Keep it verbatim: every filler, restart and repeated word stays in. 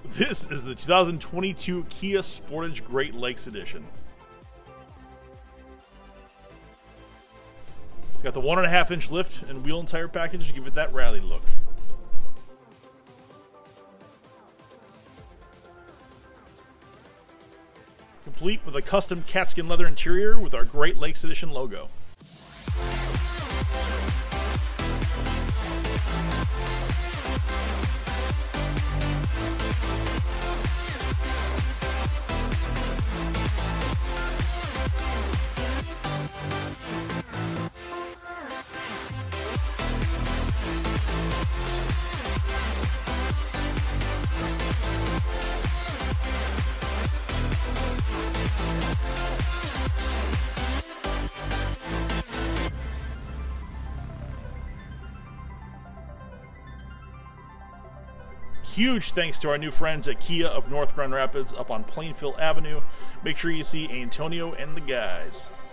This is the two thousand twenty-two Kia Sportage Great Lakes Edition. It's got the one and a half inch lift and wheel and tire package to give it that rally look. Complete with a custom Katzkin leather interior with our Great Lakes Edition logo. Huge thanks to our new friends at Kia of North Grand Rapids up on Plainfield Avenue. Make sure you see Antonio and the guys.